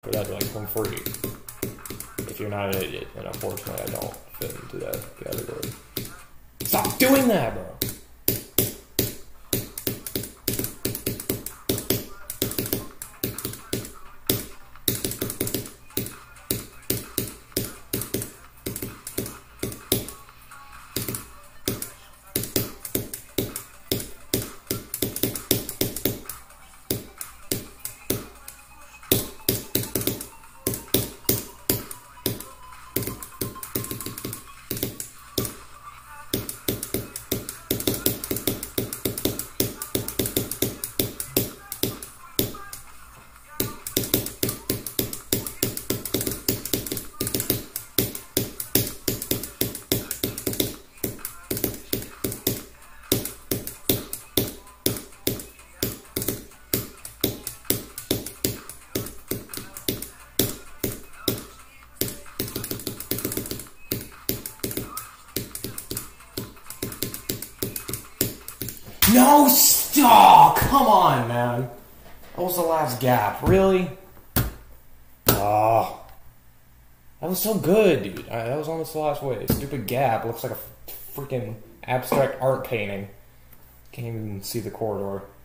but I'd like them free. If you're not an idiot, and unfortunately I don't fit into that category. Stop doing that, bro! No, stop! Come on, man. That was the last gap. Really? Oh. That was so good, dude. That was almost the last wave. Stupid gap. Looks like a freaking abstract art painting. Can't even see the corridor.